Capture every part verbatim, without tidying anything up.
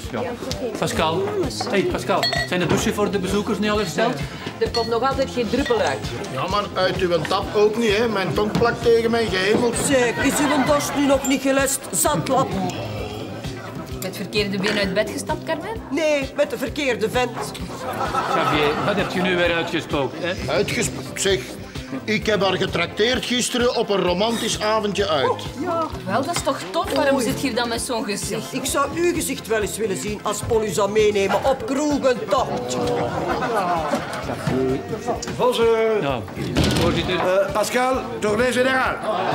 Ja. Pascal. Hey, Pascal. Zijn de douchen voor de bezoekers niet al hersteld? Er komt nog altijd geen druppel uit. Ja, maar uit uw tap ook niet, hè. Mijn tong plakt tegen mijn gehemel. Zeg, is uw dorst nu nog niet gelest? Zatlap. Met verkeerde been uit bed gestapt, Carmen? Nee, met de verkeerde vent. Xavier, wat heb je nu weer uitgespookt, hè? Uitgespookt, zeg. Ik heb haar getrakteerd gisteren op een romantisch avondje uit. Ja. Wel, dat is toch tof? Waarom Oei. zit je hier dan met zo'n gezicht? Ik zou uw gezicht wel eens willen zien als Paul u zou meenemen op kroegentocht. Bonjour. Ja, voorzitter. Uh, Pascal, tournee général.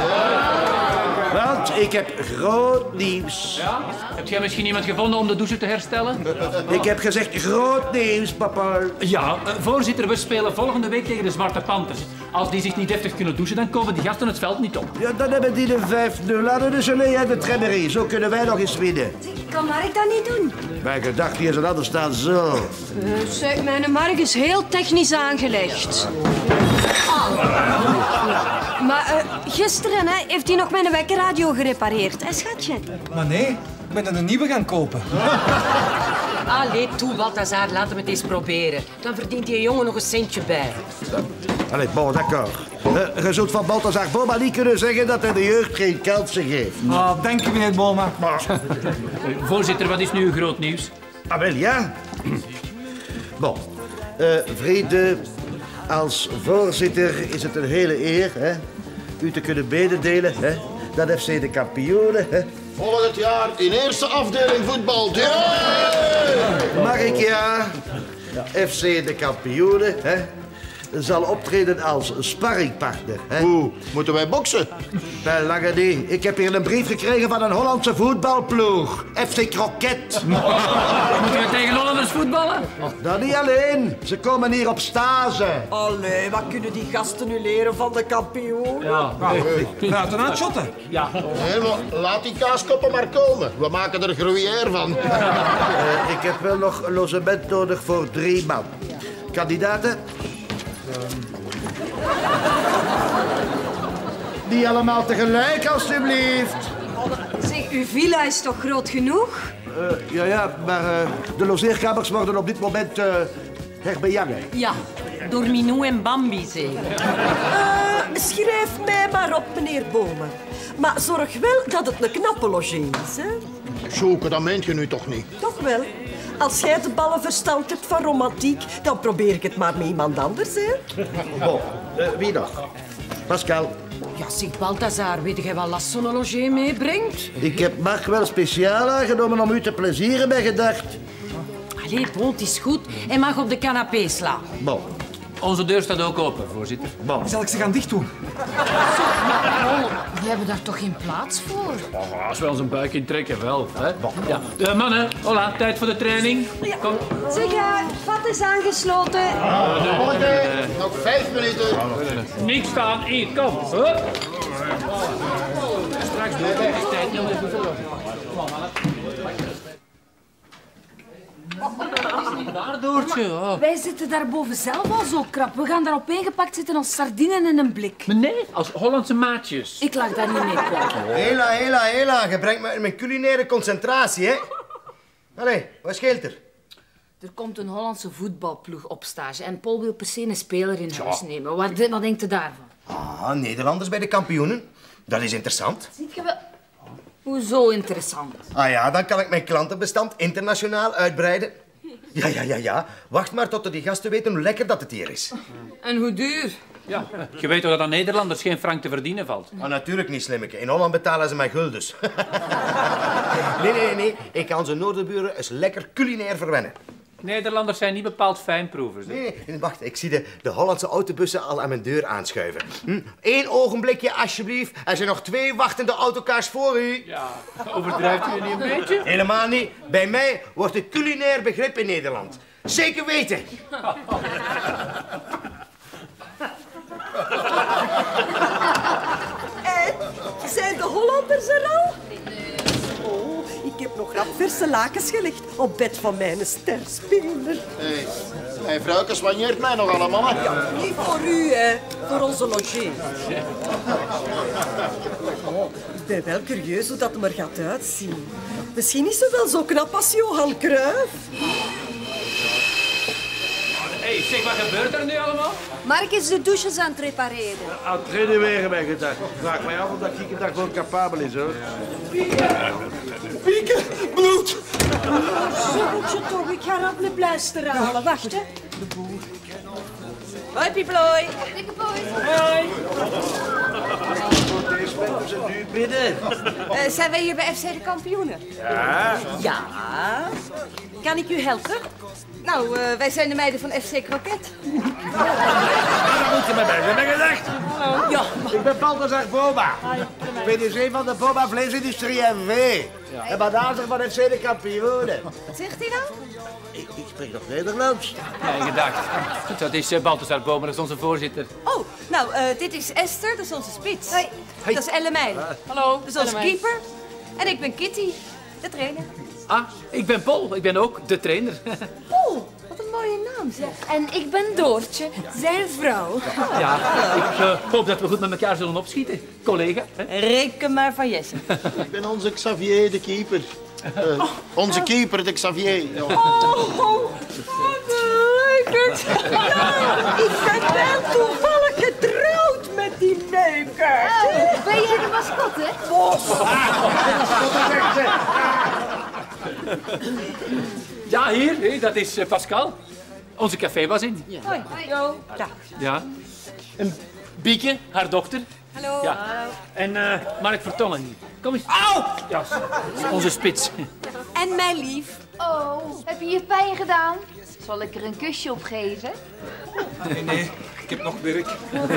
Want ik heb groot nieuws. Ja? Heb jij misschien iemand gevonden om de douche te herstellen? Ik heb gezegd groot nieuws, papa. Ja, uh, voorzitter, we spelen volgende week tegen de Zwarte Panthers. Als die zich niet deftig kunnen douchen, dan komen die gasten het veld niet op. Ja, dan hebben die de vijf nul. Laten we dus alleen uit de Tremmerie. Zo kunnen wij nog eens winnen. Kan Mark dat niet doen? Mijn gedachten hier zijn anders staan zo. Uh, zeg, mijn Mark is heel technisch aangelegd. Ah. Maar uh, gisteren hè, heeft hij nog mijn wekkerradio gerepareerd, hè, schatje? Maar nee, ik ben er een nieuwe gaan kopen. Allee, toe, Balthazar, laten we het eens proberen. Dan verdient die jongen nog een centje bij. Allee, bon, d'accord. Uh, je zult van Balthazar Boma niet kunnen zeggen dat hij de jeugd geen kansen geeft. Ah, dank je, meneer Boma. Uh, voorzitter, wat is nu uw groot nieuws? Ah, wel, ja. Bon, uh, vrede, als voorzitter is het een hele eer, hè, u te kunnen mededelen, hè, dat F C de kampioenen, hè. Volgend jaar in eerste afdeling voetbal. Ja! Mag ik ja, F C de kampioenen, hè, zal optreden als sparringpartner. Hè. Oeh, moeten wij boksen? Wel, lange niet. Ik heb hier een brief gekregen van een Hollandse voetbalploeg. F C Kroket. Moeten we tegen Hollanders voetballen? Dat niet alleen. Ze komen hier op stage. Allee, wat kunnen die gasten nu leren van de kampioen? Ja. Laten we aan het shotten. Ja. Nee, maar laat die kaaskoppen maar komen. We maken er gruyère van. Uh, ik heb wel nog een logement nodig voor drie man. Kandidaten? Niet allemaal tegelijk, alstublieft. Zeg, uw villa is toch groot genoeg? Uh, ja, ja, maar uh, de logeerkamers worden op dit moment uh, herbejangen. Ja, door Minou en Bambi zeker. Uh, schrijf mij maar op, meneer Bomen. Maar zorg wel dat het een knappe logé is, hè? Sjoeke, dat meent je nu toch niet? Toch wel. Als jij de ballen verstand hebt van romantiek, dan probeer ik het maar met iemand anders, hè? Bon, uh, wie nog? Pascal. Ja, zeg, Balthazar, weet jij wat last zo'n logé meebrengt? Ik heb Mark wel speciaal aangenomen om u te plezieren bij gedacht. Allee, bon, het is goed. Hij mag op de canapé slaan. Bon. Onze deur staat ook open, voorzitter. Bon. Zal ik ze gaan dicht doen? Oh, die hebben daar toch geen plaats voor? Oh, als we ons een buik intrekken, wel. Hè? Ja. Uh, mannen, hola, tijd voor de training. Kom. Zeg, uh, vat is aangesloten. Morgen, nog vijf minuten. Niks staan, hier, kom. Hup. Straks door de tijd. Kom op, mannen. Dat is niet waar, Doortje. Oh. Wij zitten daar boven zelf al zo krap. We gaan daar opeengepakt zitten als sardinen in een blik. Maar nee, als Hollandse maatjes. Ik lag daar niet mee klaar. Hela, hela, hela. Je brengt me in mijn culinaire concentratie, hè? Allee, wat scheelt er? Er komt een Hollandse voetbalploeg op stage en Paul wil per se een speler in huis nemen. Wat, wat denkt u daarvan? Ah, Nederlanders bij de kampioenen. Dat is interessant. Ziet je wel? Hoezo interessant? Ah ja, dan kan ik mijn klantenbestand internationaal uitbreiden. Ja, ja, ja, ja. Wacht maar tot die gasten weten hoe lekker dat het hier is. En hoe duur? Ja, je weet toch dat aan Nederlanders geen frank te verdienen valt? Ah, natuurlijk niet, slimmeke. In Holland betalen ze mij guldens. nee, nee, nee. Ik kan zijn noorderburen eens lekker culinair verwennen. Nederlanders zijn niet bepaald fijnproevers. Hè? Nee, nee, wacht. Ik zie de, de Hollandse autobussen al aan mijn deur aanschuiven. Hm? Eén ogenblikje, alsjeblieft. Er zijn nog twee wachtende autocars voor u. Ja, overdrijft u niet een beetje? Helemaal niet. Bij mij wordt het culinair begrip in Nederland. Zeker weten. En zijn de Hollanders er al? Oh, ik heb nog rap verse lakens gelegd op bed van mijn sterspeler. Hé, mijn vrouwke soigneert mij nog allemaal. Hè? Ja, niet voor u, hè. Voor onze logé. Oh, ik ben wel curieus hoe dat er gaat uitzien. Misschien is ze wel zo knap als Johan Cruijff. Hé, hey, zeg, wat gebeurt er nu allemaal? Mark is de douches aan het repareren. Aan het renoveren ben gedacht. Ik vraag mij af of dat ik daar gewoon capabel is, hoor. Pieke, bloed. Zoetje toch, ik ga rap een pleister halen. Wacht, hè. Hoi, Pieplooi. Dikke boy. Deze mensen ze nu binnen. Uh, zijn wij hier bij F C de kampioenen? Ja. Ja. Kan ik u helpen? Nou, uh, wij zijn de meiden van F C Kroket. Dat moet je met mij hebben gedacht. Hallo. Ja. Ik ben Balthazar Boma. P D C van de Boma Vleesindustrie N V. Ja. En manager van F C de kampioenen. Wat zegt hij nou? Ik, ik spreek nog Nederlands. Ja, gedacht. Dat is uh, Balthazar Bomer, dat is onze voorzitter. Oh, nou, uh, dit is Esther, dat is onze spits. Hoi. Hey. Dat is Ellemijn. Hallo. Dat is onze keeper. En ik ben Kitty, de trainer. Ah, ik ben Paul. Ik ben ook de trainer. Paul, wat een mooie naam zeg. En ik ben Doortje, zijn vrouw. Ja, ik uh, hoop dat we goed met elkaar zullen opschieten. Collega. Hè? Reken maar van Jesse. Ik ben onze Xavier, de keeper. Uh, onze keeper, de Xavier. Ja. Oh, wat leuk. Ja, ik ben wel toevallig getrouwd met die neuker. Oh, ben jij de mascotte? Ja, hier. Hé, dat is uh, Pascal. Onze café was in. Ja. Hoi. Jo. Dag. Ja. En Bieke, haar dochter. Hallo. Ja. En uh, Mark Vertongen. Kom eens. Auw! Ja, onze spits. En mijn lief. Oh, heb je je pijn gedaan? Zal ik er een kusje op geven? Nee, nee, ik heb nog werk.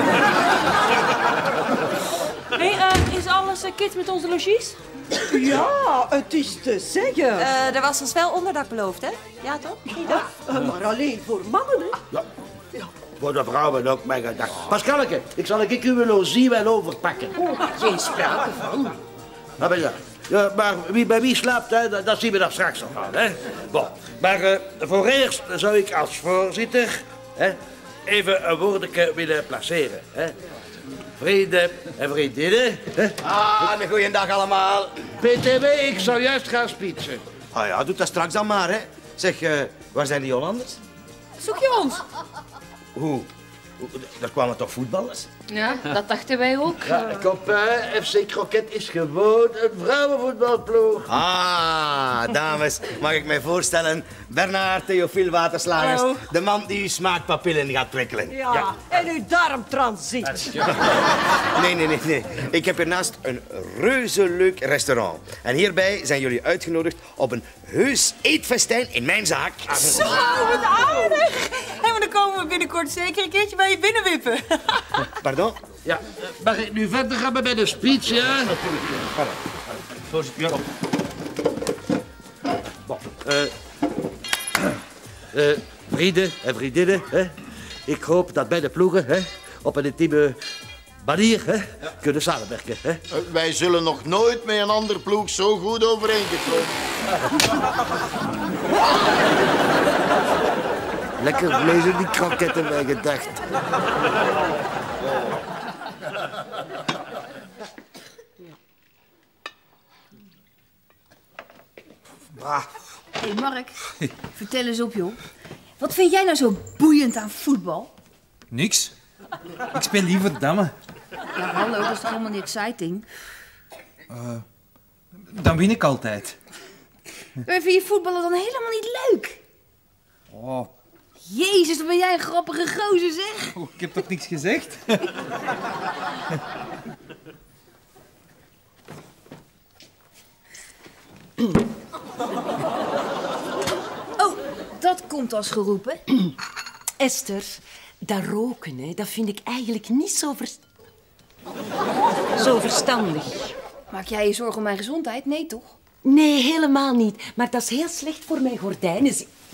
Hey, uh, is alles uh, kit met onze logies? Ja, het is te zeggen. Uh, er was ons wel onderdak beloofd, hè? Ja, toch? Ja. Uh, maar alleen voor mannen, hè. Ja. Ja. Voor de vrouwen ook, mijn gedacht. Pascalke, ik zal ik uw logie wel overpakken. Oh, geen sprake van. Nou, ben je. Ja, maar wie bij wie slaapt, hè, dat, dat zien we dan straks nog aan. Hè? Bon. Maar uh, voor eerst zou ik als voorzitter hè, even een woordje willen placeren. Hè? Vrienden en vriendinnen. Hè? Ah, een goeie dag allemaal. P T W, ik zou juist gaan spitsen. Ah ja, doe dat straks dan maar, hè. Zeg, uh, waar zijn die Hollanders? Zoek je ons? Hoe? Daar kwamen toch voetballers? Ja, dat dachten wij ook. Ja, kop, uh, F C Kroket is gewoon een vrouwenvoetbalploeg. Ah, dames, mag ik mij voorstellen? Bernard Theofiel Waterslagers, Hallo. de man die uw smaakpapillen gaat prikkelen. Ja, ja. En uw darmtransiet. Nee, nee, nee, nee. Ik heb hiernaast een reuze leuk restaurant. En hierbij zijn jullie uitgenodigd op een heus eetfestijn in mijn zaak. Zo, wat aardig. En maar dan komen we binnenkort zeker een keertje bij je binnenwippen. Pardon? Ja, mag ik nu verder gaan met de speech, ja? Voorzitter, kom. Bon, uh, uh, vrienden en vriendinnen, hè? Ik hoop dat beide ploegen hè, op een intieme manier hè, ja. kunnen samenwerken. Hè? Uh, wij zullen nog nooit met een ander ploeg zo goed overeengekomen. Lekker vlees die kroketten, mijn gedacht. Hé hey Mark, vertel eens op joh. Wat vind jij nou zo boeiend aan voetbal? Niks. Ik speel liever dammen. Ja hallo, dat is toch helemaal niet exciting? Uh, dan win ik altijd. Maar vind je voetballen dan helemaal niet leuk? Oh. Jezus, dan ben jij een grappige gozer zeg. Oh, ik heb toch niks gezegd? Oh, dat komt als geroepen. Esther, dat roken, hè, dat vind ik eigenlijk niet zo, ver... zo verstandig. Maak jij je zorgen om mijn gezondheid? Nee, toch? Nee, helemaal niet. Maar dat is heel slecht voor mijn gordijnen.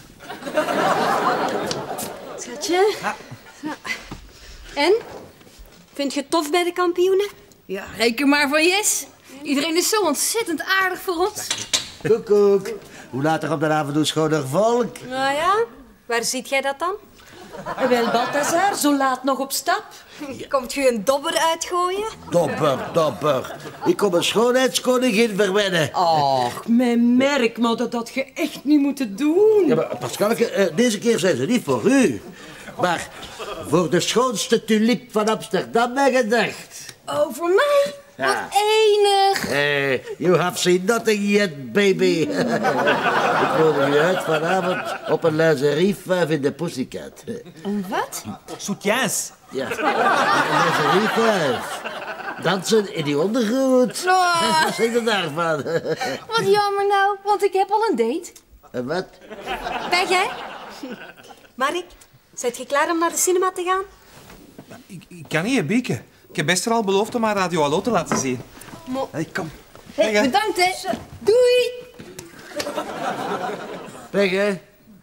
Schatje. Ja. En? Vind je het tof bij de kampioenen? Ja, reken maar van yes. Iedereen is zo ontzettend aardig voor ons. Koekoek. Hoe later op de avond doet schoner volk? Nou ja, waar ziet jij dat dan? Wel, Balthazar, zo laat nog op stap. Komt u een dobber uitgooien? Dobber, dobber. Ik kom een schoonheidskoningin verwennen. Ach, mijn merk, maar dat had je echt niet moeten doen. Ja, maar Pascalke, uh, deze keer zijn ze niet voor u. Maar voor de schoonste tulip van Amsterdam ben gedacht. Oh, voor mij? Ja. Wat enig. Hey, you have seen nothing yet, baby. Ik nodig u uit vanavond op een lingeriefuif in de Pussycat. Een wat? Soutiens. Ja, een lingeriefuif. Dansen in die ondergoed. Oh. Wat zeg je daarvan? Wat jammer nou, want ik heb al een date. En wat? Ben jij? Mark, zet je klaar om naar de cinema te gaan? Ik, ik kan niet, hè, Bieke. Ik heb best al beloofd om haar Radio Hallo te laten zien. Mo Hey, kom. hey, Weg, hè. bedankt, hè. Doei. Weg, hè?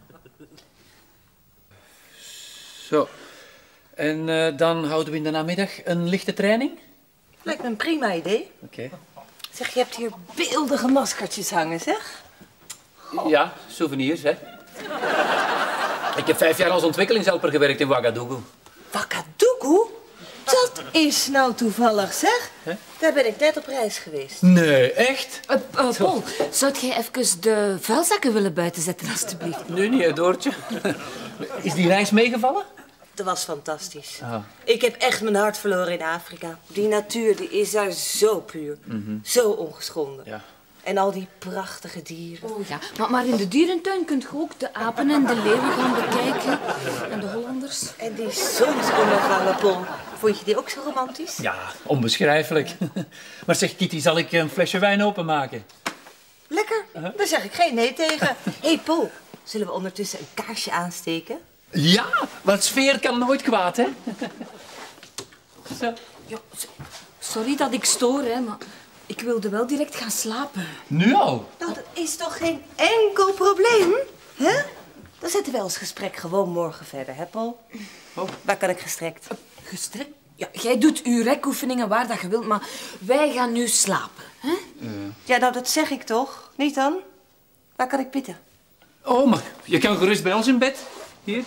Zo. En uh, dan houden we in de namiddag een lichte training? Lijkt me een prima idee. Oké. Okay. Zeg, je hebt hier beeldige maskertjes hangen, zeg. Ja, souvenirs, hè. Ik heb vijf jaar als ontwikkelingshelper gewerkt in Ouagadougou. Ouagadougou? Dat is nou toevallig, zeg. Huh? Daar ben ik net op reis geweest. Nee, echt? Uh, uh, Paul, zou jij even de vuilzakken willen buiten zetten, alstublieft? Nu niet, hè, Doortje. Is die reis meegevallen? Dat was fantastisch. Oh. Ik heb echt mijn hart verloren in Afrika. Die natuur die is daar zo puur. Mm-hmm. Zo ongeschonden. Ja. En al die prachtige dieren. Oh ja, maar, maar in de dierentuin kunt je ook de apen en de leeuwen gaan bekijken. En de Hollanders. En die zonsondergangen, Paul. Vond je die ook zo romantisch? Ja, onbeschrijfelijk. Maar zeg, Kitty, zal ik een flesje wijn openmaken? Lekker, uh-huh. Daar zeg ik geen nee tegen. Hé, hey, Paul, zullen we ondertussen een kaarsje aansteken? Ja, want sfeer kan nooit kwaad, hè? Zo. Ja, sorry dat ik stoor, hè, maar ik wilde wel direct gaan slapen. Nu al? Nou, dat is toch geen enkel probleem, hè? Dan zetten wij ons gesprek gewoon morgen verder, hè, Paul? Oh. Waar kan ik gestrekt? Uh, gestrekt? Ja, jij doet uw rekoefeningen waar dat je wilt, maar wij gaan nu slapen, hè? Uh. Ja, nou, dat zeg ik toch? Niet dan? Waar kan ik pitten? Oh, maar je kan gerust bij ons in bed. Hier.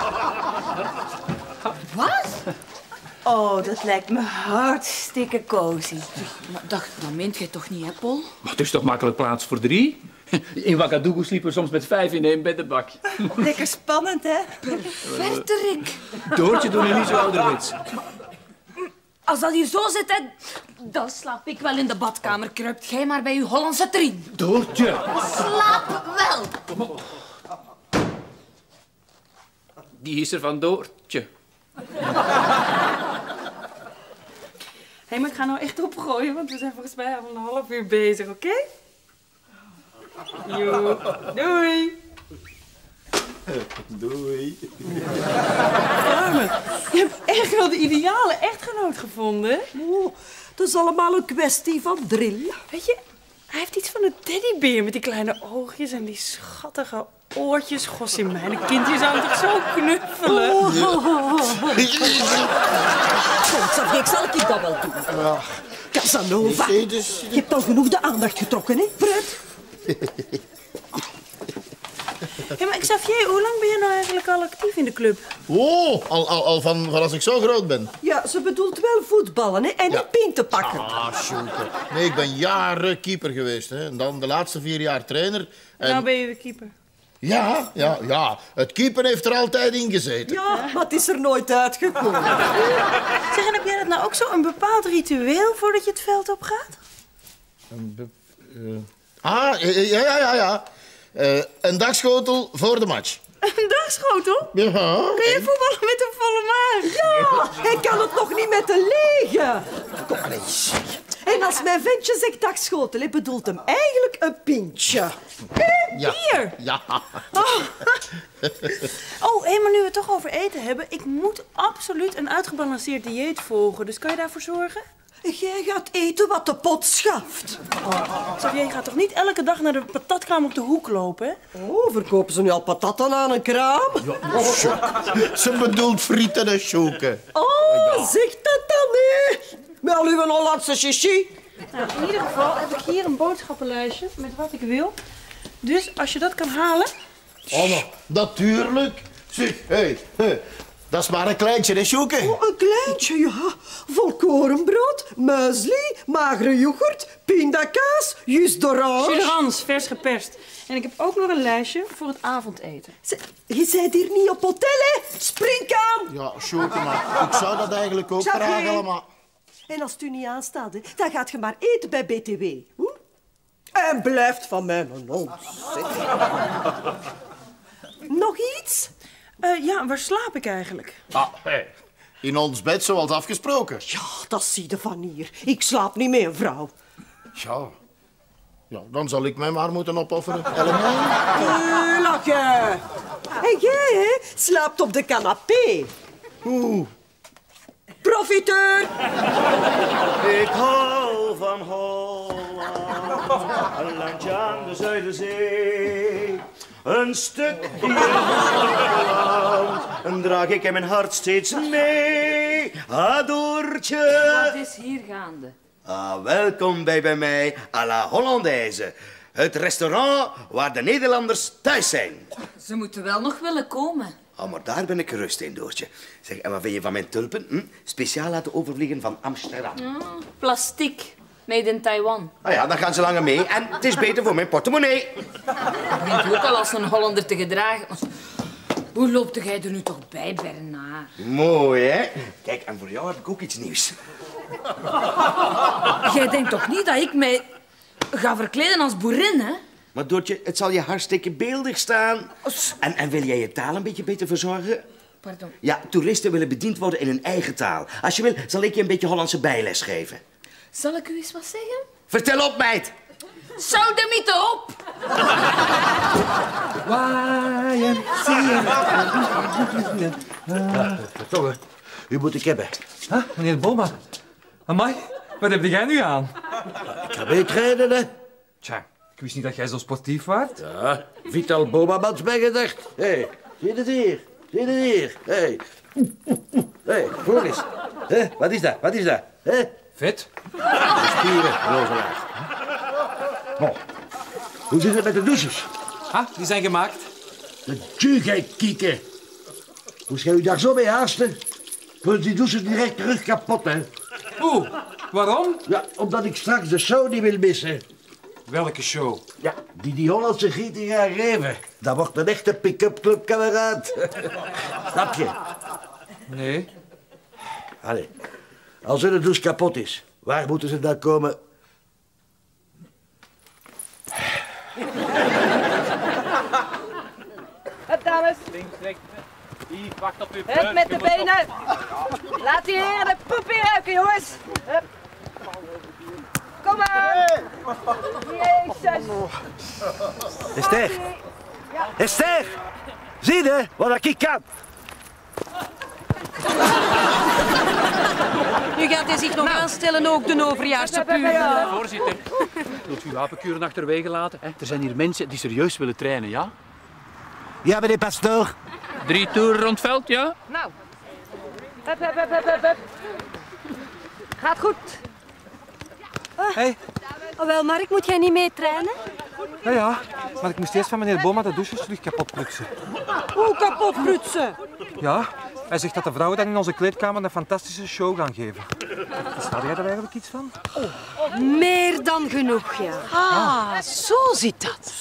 Wat? Oh, dat lijkt me hartstikke cozy. Maar dat, dat meent jij toch niet, hè, Paul? Maar het is toch makkelijk plaats voor drie? In Ouagadougou sliepen we soms met vijf in één beddenbak. Lekker spannend, hè? Verterik. Doortje, doe nu niet zo ouderwets. Als dat hier zo zit, hè, dan slaap ik wel in de badkamer. Kruipt jij maar bij uw Hollandse trien. Doortje. Slaap wel. Die is er van Doortje. Hé, hey, maar ik ga nou echt opgooien, want we zijn volgens mij al een half uur bezig, oké? Okay? Jo, doei. Doei. Arme, je hebt echt wel de ideale echtgenoot gevonden. Oh, dat is allemaal een kwestie van drill. Weet je, hij heeft iets van een teddybeer met die kleine oogjes en die schattige oortjes. Gossie, mijn kindje zou hem toch zo knuffelen? Oh, oh, oh, oh. Goed, ik zal ik dat wel doen. Casanova, je hebt al genoeg de aandacht getrokken, hè, Fred? Ja, maar Xavier, hoe lang ben je nou eigenlijk al actief in de club? Oh, al, al, al van, van als ik zo groot ben. Ja, ze bedoelt wel voetballen, hè, en ja. niet pinten pakken. Ah, Sjoeke. Nee, ik ben jaren keeper geweest, hè. En dan de laatste vier jaar trainer. En nou ben je weer keeper. Ja, ja, ja. Het keeper heeft er altijd in gezeten. Ja, maar het is er nooit uitgekomen. Zeg, en heb jij dat nou ook zo een bepaald ritueel voordat je het veld op gaat? Een be uh... Ah, ja, ja, ja, ja. Uh, een dagschotel voor de match. Een dagschotel? Ja. Kun je en... voetballen met een volle maag? Ja, hij kan het nog niet met de lege. Kom maar eens. En als mijn ventje zegt dagschotel, bedoelt hem eigenlijk een pintje. Eh, ja. Bier? Ja. Oh, oh hé, maar nu we het toch over eten hebben. Ik moet absoluut een uitgebalanceerd dieet volgen. Dus kan je daarvoor zorgen? Jij gaat eten wat de pot schaft. Oh, Xavier, je gaat toch niet elke dag naar de patatkraam op de hoek lopen, hè? Oh, verkopen ze nu al patatten aan een kraam? Ja, oh. Ze bedoelt frieten en Sjoeke. Oh, ja. Zeg dat dan, hè? Met al uw Hollandse chichi. Nou, in ieder geval heb ik hier een boodschappenlijstje met wat ik wil. Dus als je dat kan halen... Oh, nou, natuurlijk. Zeg, hé, hé. Dat is maar een kleintje, hè, Sjoeke? Oh, een kleintje, ja. Volkorenbrood, muesli, magere yoghurt, pindakaas, jus d'orange. Jus d'orange, vers geperst. En ik heb ook nog een lijstje voor het avondeten. Z je bent hier niet op hotel, hè? Spring aan! Ja, Sjoeke, maar ik zou dat eigenlijk ook Jacques. graag allemaal... En als het u niet aanstaat, hè, dan gaat je maar eten bij B T W. Hm? En blijft van mij een ons. Nog iets? Uh, ja, waar slaap ik eigenlijk? Ah, hey. In ons bed, zoals afgesproken. Ja, dat zie je van hier. Ik slaap niet met een vrouw. Ja. Ja, dan zal ik mij maar moeten opofferen. Element. Tuurlijk. En jij, hè, slaapt op de canapé. Oeh. Profiteur. Ik hou van Holland, een landje aan de Zuiderzee. Een stukje Holland, en draag ik in mijn hart steeds mee. Adoortje. Wat is hier gaande? Ah, welkom bij bij mij à la Hollandaise. Het restaurant waar de Nederlanders thuis zijn. Ze moeten wel nog willen komen. Oh, maar daar ben ik gerust in, Doortje. Zeg, en wat vind je van mijn tulpen? Hm? Speciaal laten overvliegen van Amsterdam. Mm, plastiek. Made in Taiwan. Ah ja, dan gaan ze langer mee en het is beter voor mijn portemonnee. Dat begint ook al als een Hollander te gedragen. Hoe loopt jij er nu toch bij, Bernard? Mooi, hè? Kijk, en voor jou heb ik ook iets nieuws. Jij denkt toch niet dat ik mij ga verkleden als boerin, hè? Maar Doortje, het zal je hartstikke beeldig staan. En, en wil jij je taal een beetje beter verzorgen? Pardon. Ja, toeristen willen bediend worden in hun eigen taal. Als je wil, zal ik je een beetje Hollandse bijles geven. Zal ik u eens wat zeggen? Vertel op, meid. Zou de mythe op! Waaien, zie je. Toch, hè. U moet ik hebben. Huh? Meneer Boma. Amai, wat heb jij nu aan? Ik ga meekrijden, hè. Tja, ik wist niet dat jij zo sportief waart. Ja, Vital Bomamans bijgedacht. Hé, hey, zie je het hier? Zie je het hier? Hé. Hey. Hé, hey, hoor eens. Hé, wat is dat? Wat is dat? Hé? Vet. Spieren, rozelaar. Oh. Hoe zit het met de douches? Ah, die zijn gemaakt. De tjugheid kieken. Moest jij u daar zo mee haasten? Worden die douches direct terug kapot, hè? Oeh, waarom? Ja, omdat ik straks de show niet wil missen. Welke show? Ja, die die Hollandse gieten gaan geven. Dat wordt een echte pick-up club, kameraad. Snap je? Nee. Allee, als hun douche kapot is, waar moeten ze dan komen? Hup, dames. Links, rechts. Hier, wacht op uw Hup, met de benen. Laat die heren de poep weer ruiken, jongens. Hup. Kom maar. Jezus. Esther! Esther! Zie je wat ik kan? Nu gaat hij zich nog aanstellen, ook de overjaarse puur. Voorzitter, wilt u uw wapenkuren achterwege laten? Hè? Er zijn hier mensen die serieus willen trainen, ja? Ja, meneer pastoor. Drie toeren rond het veld, ja? Nou. Hup, hup, hup, hup, hup, hup. Gaat goed. Hé, Oh, wel, Mark, moet jij niet mee trainen? ja, ja, maar ik moest eerst van meneer Boma de douches terug kapot prutsen. Hoe kapot prutsen? Ja, hij zegt dat de vrouwen dan in onze kleedkamer een fantastische show gaan geven. Versta jij daar eigenlijk iets van? Meer dan genoeg, ja. Ah, zo zit dat.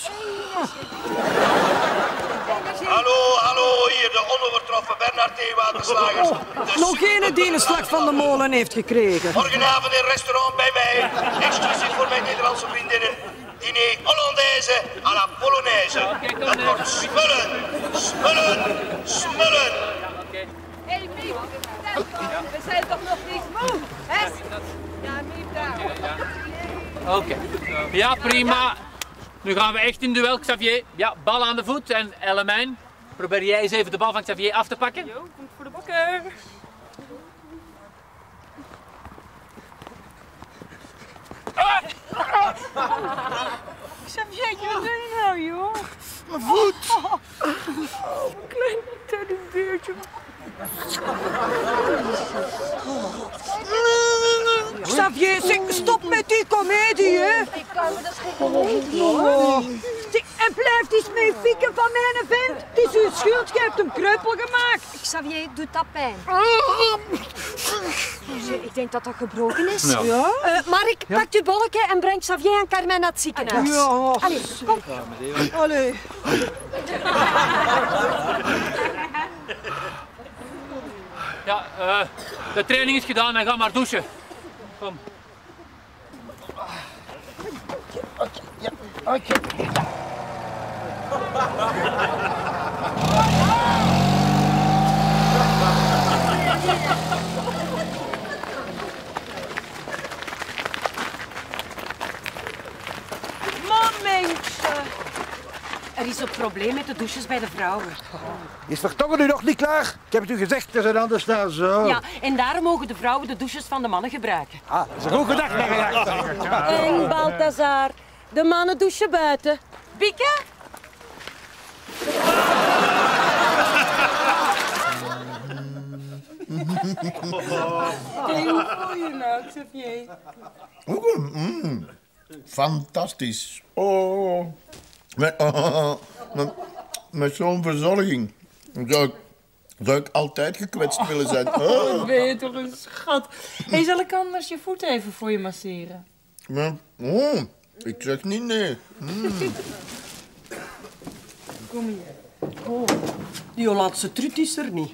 Hallo, hallo, hier de onovertroffen Bernard T. Waterslagers. De Nog geen die een slag van de molen heeft gekregen. Morgenavond in restaurant bij mij, exclusief voor mijn Nederlandse vriendinnen. Diner Hollandaise à la Polonaise. Dat wordt smullen, smullen, smullen. Hé, hey, Miep. We zijn toch nog niet moe, hè? Ja, Miep daar. Oké. Ja, prima. Nu gaan we echt in duel, Xavier. Ja, bal aan de voet. En Ellemijn, probeer jij eens even de bal van Xavier af te pakken? Jo, komt voor de bokken. Xaviertje, wat doe je nou, joh? Mijn voet. Oh, klein teddybeertje. Xavier, zeg, stop met die komedie, hè. Ik kan me dat geen komedie. Oh. Zeg, en blijft eens mee fikken van mijn vent. Het is uw schuld, je hebt hem kreupel gemaakt. Xavier, doet dat pijn? Ik denk dat dat gebroken is. Ja. Ja? Uh, Mark, Ja? pak uw bolletje en breng Xavier en Carmen naar het ziekenhuis. Ja. Allee, kom. Allee. Ja, uh, de training is gedaan en ga maar douchen. Kom. Oké. Momentje. Er is een probleem met de douches bij de vrouwen. Is Vertongen nu nog niet klaar? Ik heb het u gezegd, het is een anders nou zo. Ja, en daarom mogen de vrouwen de douches van de mannen gebruiken. Ah, dat is een goed gedacht, mijn gedacht. En Balthazar, de mannen douchen buiten. Bieke? Hoe voel je nou, Xavier? Mm, fantastisch. Oh. Met, oh, met, met zo'n verzorging zou ik, zou ik altijd gekwetst willen zijn. Oh. Ben je toch een schat. Hey, zal ik anders je voet even voor je masseren? Maar, oh, ik zeg niet nee. Mm. Kom hier. Oh, die Hollandse trut is er niet.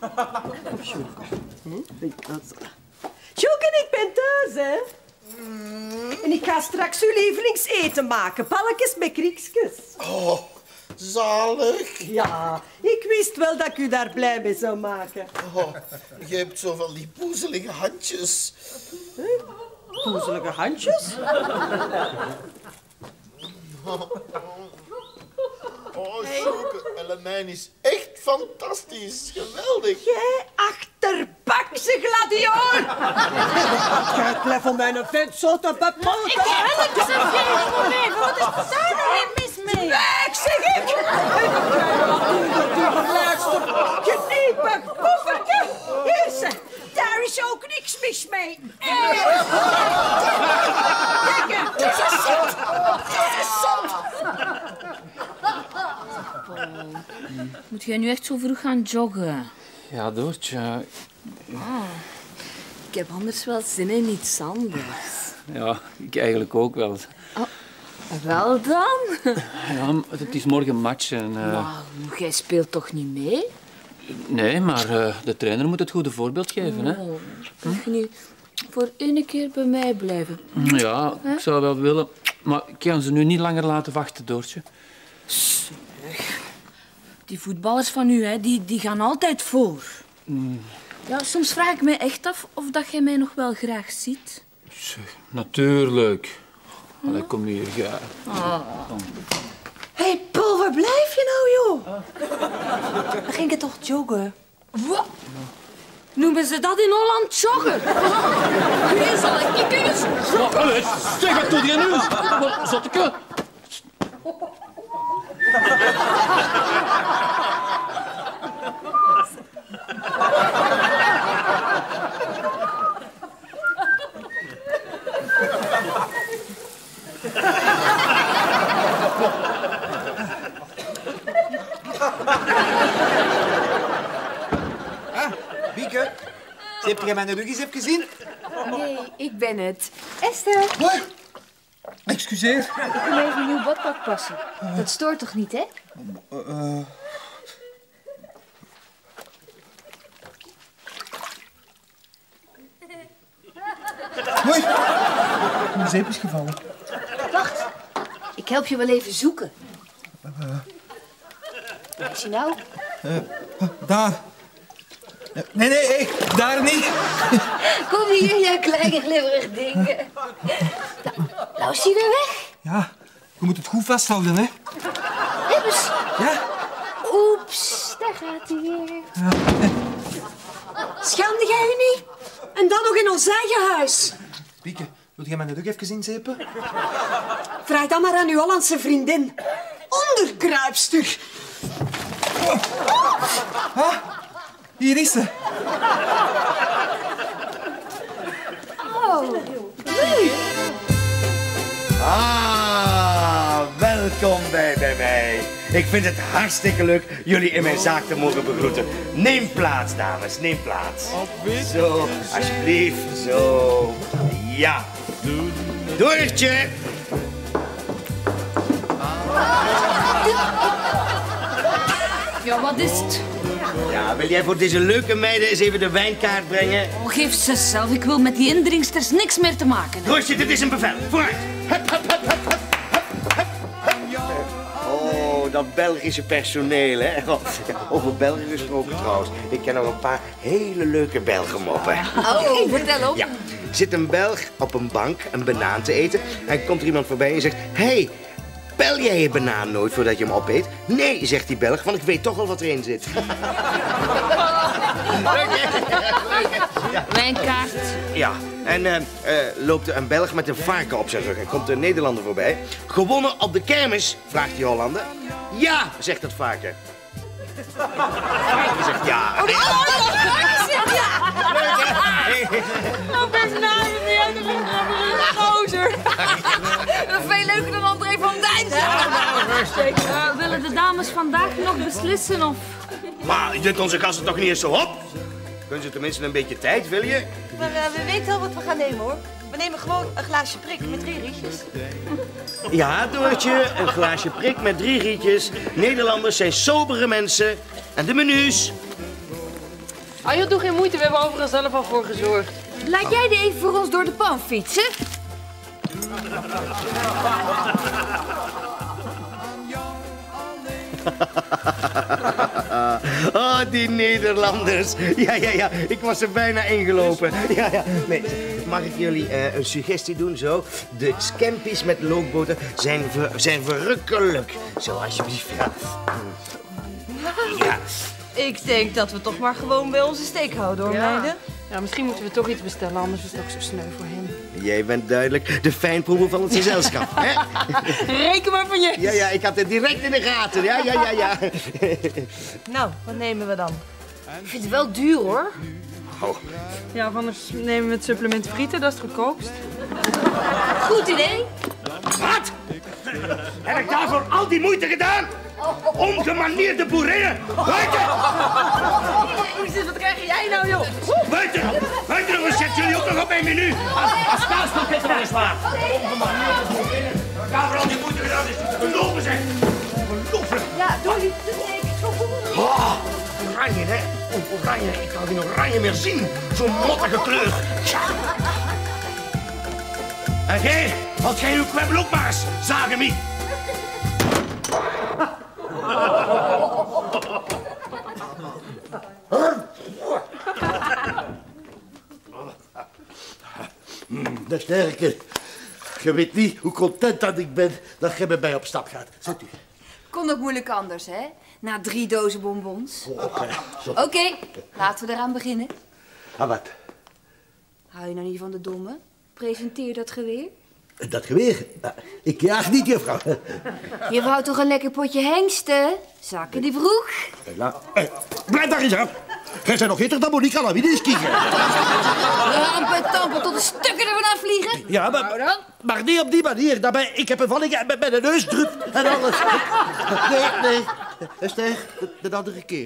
Sjoeke, ik ben thuis, hè. En ik ga straks uw lievelingseten maken. Palletjes met kriekjes. Oh, zalig. Ja, ik wist wel dat ik u daar blij mee zou maken. Oh, je hebt zo van die poezelige handjes. Poezelige handjes? Oh, Sjoeke, Elemijn is echt fantastisch. Geweldig. Jij achterbakse gladioor! Kijk, blijf van mijn vent zo te bepalen. Ik help je zo veel leven. Wat is daar nou weer mis mee? Weg, zeg ik! Geniepig, poefertje! Hier, ze. Daar is ook niks mis mee. Kijk, het is een zot. Het is een zot. Moet jij nu echt zo vroeg gaan joggen? Ja, Doortje. Ah, ik heb anders wel zin in iets anders. Ja, ik eigenlijk ook wel. Oh, wel dan? Ja, het is morgen match en... Uh... Maar jij speelt toch niet mee? Nee, maar uh, de trainer moet het goede voorbeeld geven, hè. Oh, mag je nu voor één keer bij mij blijven? Ja, ik zou wel willen. Maar ik kan ze nu niet langer laten wachten, Doortje. Die voetballers van u, hè, die, die gaan altijd voor. Mm. Ja, soms vraag ik me echt af of dat jij mij nog wel graag ziet. Zeg, natuurlijk. Allee, kom hier, ga. Oh. Hé, hey, Paul, waar blijf je nou, joh? Dan ging je toch joggen? Wat? Noemen ze dat in Holland joggen? Nu zal ik niet eens... Zeg, wat doe je nu? Zotteke. Ah, Bieke. Heb jij mijn rug eens even gezien? Nee, ik ben het. Esther. Wat? Excuseer. Ik wil even een nieuw badpak passen. Dat stoort toch niet, hè? Uh, uh... Hoi. Mijn zeep is gevallen. Wacht. Ik help je wel even zoeken. Uh, Waar is hij nou? uh, daar. Nee, nee, hey, daar niet. Kom hier, jij kleine glibberig ding. Nou, nou is hij weer weg. Ja, je moet het goed vasthouden, hè. Hibbes. Ja? Oeps, daar gaat hij weer. Ja. Schande jij je niet? En dan nog in ons eigen huis. Bieke, wil jij mijn rug even inzepen? Vraag dan maar aan uw Hollandse vriendin. Onderkruipster. Ah, hier is ze. Oh. welkom bij, bij mij. Ik vind het hartstikke leuk jullie in mijn zaak te mogen begroeten. Neem plaats, dames, neem plaats. Zo, alsjeblieft, zo. Ja. Doortje. Ja, wat is het? Ja, wil jij voor deze leuke meiden eens even de wijnkaart brengen? Oh, geef ze zelf. Ik wil met die indringsters niks meer te maken hebben. Doortje, dit is een bevel. Vooruit. Hup, hup, hup, hup, hup, hup, hup. Oh, dat Belgische personeel, hè. Ja, over België gesproken trouwens. Ik ken nog een paar hele leuke Belgenmoppen. Oh, vertel op. Ja. Zit een Belg op een bank een banaan te eten en komt er iemand voorbij en zegt... Hey, pel jij je banaan nooit voordat je hem opeet? Nee, zegt die Belg, want ik weet toch al wat erin zit. Ja. Wijnkaart. Ja, en uh, uh, loopt er een Belg met een varken op zijn rug en komt een Nederlander voorbij. Gewonnen op de kermis, vraagt die Hollander. Ja, zegt het varken. Die zegt ja. Oh, die varken zegt ja. Nou, banaan is niet uit de lucht, maar gozer. Dat is veel leuker dan André van Duin. Uh, willen de dames vandaag nog beslissen of... Maar je doet onze gasten toch niet eens zo op? Kunnen ze tenminste een beetje tijd, wil je? Maar uh, we weten al wat we gaan nemen, hoor. We nemen gewoon een glaasje prik met drie rietjes. Ja, Doortje, een glaasje prik met drie rietjes. Nederlanders zijn sobere mensen. En de menus. Ah joh, doe geen moeite, we hebben overal zelf al voor gezorgd. Laat jij die even voor ons door de pan fietsen? Oh, die Nederlanders. Ja, ja, ja. Ik was er bijna ingelopen. Ja, ja. Nee, mag ik jullie uh, een suggestie doen, zo? De scampi's met lookboter zijn, ver, zijn verrukkelijk. Zo, alsjeblieft, ja. Ja. Ik denk dat we toch maar gewoon bij onze steek houden, hoor, Ja. meiden. Ja, misschien moeten we toch iets bestellen, anders is het ook zo sneu voor hem. Jij bent duidelijk de fijnproever van het gezelschap, hè? Reken maar van je. Ja, ja, ik had het direct in de gaten. Ja, ja, ja, ja. Nou, wat nemen we dan? Ik vind het wel duur, hoor. Oh. Ja, of anders nemen we het supplement frieten, dat is het goedkoopst. Goed idee. Wat? Heb ik daarvoor al die moeite gedaan? Ongemanierde boerinnen! Buiten! Wat krijg jij nou, joh? Buiten! Buiten, jongens, zet jullie ook nog op één menu! Als, als staatspaket wel eens waar! Ongemanierde boerinnen! Wat daar voor al die moeite gedaan is, geloven zeg! Geloven! Ja, doe die steek. Oh, oranje, hè? Oranje, ik kan geen oranje meer zien. Zo'n mottige kleur. En jij, als jij uw kwebbel ook maar eens, zagen me. Mm, de sterke. Je weet niet hoe content dat ik ben dat je met mij op stap gaat. Zet u. Kon ook moeilijk anders, hè? Na drie dozen bonbons. Oké. Oké, okay, laten we eraan beginnen. Ah, wat? Hou je nou niet van de domme? Presenteer dat geweer. Dat geweer? Ik jaag niet, juffrouw. Je wou toch een lekker potje hengsten? Zakken die vroeg. Nou, eh, blijf daar eens af. Jij bent nog hittig dan Monique Lawine eens kijken. Rampen, tampen tot de stukken ervan afvliegen. Ja, maar, maar niet op die manier. Daarbij, ik heb een valling met mijn neusdrup en alles. Nee, nee. Esther, de, de andere keer.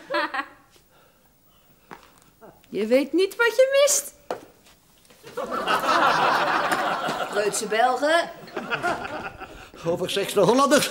Je weet niet wat je mist. Preutse Belgen. Over seks naar Hollanders.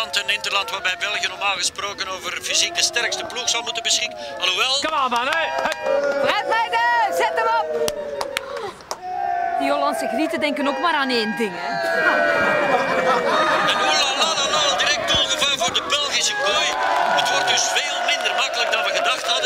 Interland. Een interland waarbij België normaal gesproken over fysiek de sterkste ploeg zal moeten beschikken. Alhoewel... Kom aan, man, hè. Fred Meijden, zet hem op. Die Hollandse grieten denken ook maar aan één ding, hè. En oelalalala, direct doelgevaar voor de Belgische kooi. Het wordt dus veel minder makkelijk dan we gedacht hadden.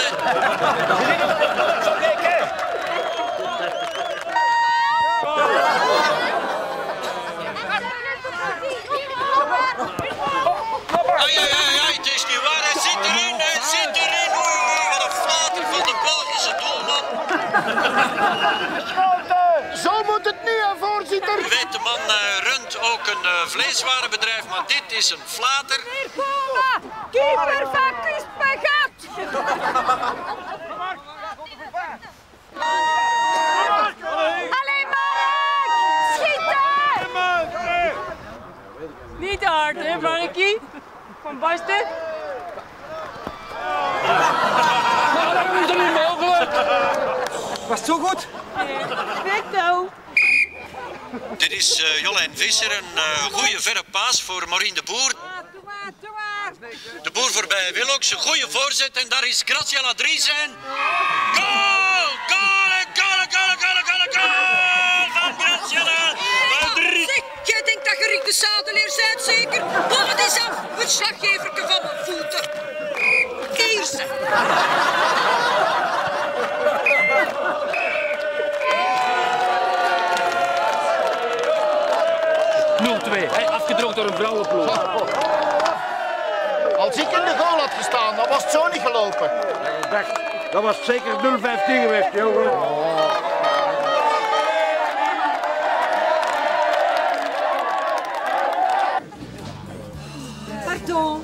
Ai, ai, ai, ai, het is niet waar. Hij zit erin, hij zit erin. Oei, oei, wat een flater van de Belgische doelman. Zo moet het nu, hè, voorzitter. U weet, de man uh, runt ook een uh, vleeswarenbedrijf, maar dit is een flater. Keeper van Kustpagat! Allee, Mark! Schieten! Niet te hard, hè, Markie? Van Basten? Dat is toch niet mogelijk? Was het zo goed? Perfecto. Dit is uh, Jolijn Visser, een uh, goede verre paas voor Maureen de Boer. De Boer voorbij Willox, een goede voorzet en daar is Graziella Dries en... Goal! Goal! Goal! Goal! Goal! Goal! Goal! Van Graziella Dries! Zeg, jij denkt dat je Rick de Zadeleer bent, zeker? Bal het is af, het slaggeverke van mijn voeten. Kiezen! nul twee, hey, afgedroogd door een vrouwenploeg. Als ik in de goal had gestaan, dan was het zo niet gelopen. Dat was zeker nul vijftien geweest, jongen. Pardon.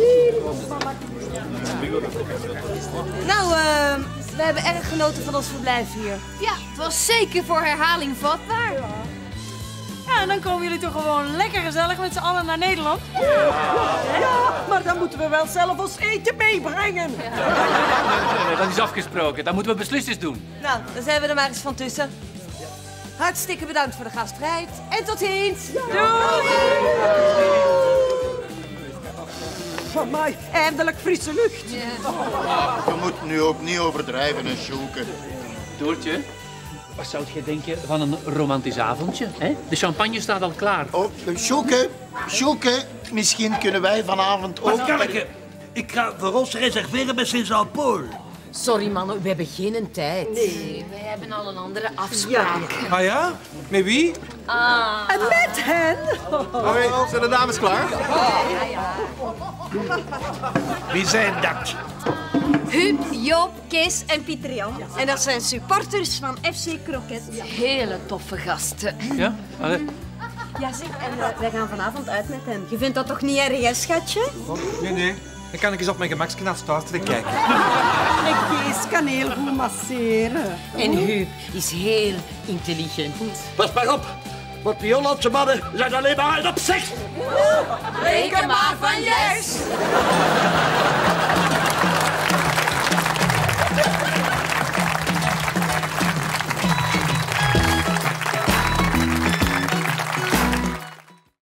Nou, uh, we hebben erg genoten van ons verblijf hier. Ja, het was zeker voor herhaling vatbaar. Ja, en dan komen jullie toch gewoon lekker gezellig met z'n allen naar Nederland? Ja, ja, maar dan moeten we wel zelf ons eten meebrengen. Nee, nee, nee, dat is afgesproken. Dat moeten we beslist eens doen. Nou, dan zijn we er maar eens van tussen. Hartstikke bedankt voor de gastvrijheid en tot ziens. Doei! Van mij, eindelijk frisse lucht. Ah, je moet nu ook niet overdrijven en Sjoeke. Doortje, wat zou je denken van een romantisch avondje? Hè? De champagne staat al klaar. Oh, Sjoeke, Sjoeke, misschien kunnen wij vanavond ook... Pascaleke, ik ga voor ons reserveren bij Saint-Jean-Paul. Sorry mannen, we hebben geen tijd. Nee, wij hebben al een andere afspraak. Ah ja? Met wie? Ah. En met hen? Oh, zijn de dames klaar? Ja, ja. Wie zijn dat? Huub, Joop, Kees en Pieter Jan. En dat zijn supporters van F C Kroket. Hele toffe gasten. Ja? Allee. Ja, zeg, en uh, wij gaan vanavond uit met hen. Je vindt dat toch niet erg, hè, schatje? Nee, nee. Dan kan ik eens op mijn gemakje naar het starten kijken. En Kees kan heel goed masseren. En Huub is heel intelligent. Pas maar op, want die Hollandse mannen zijn alleen maar uit op seks. Reken maar van yes!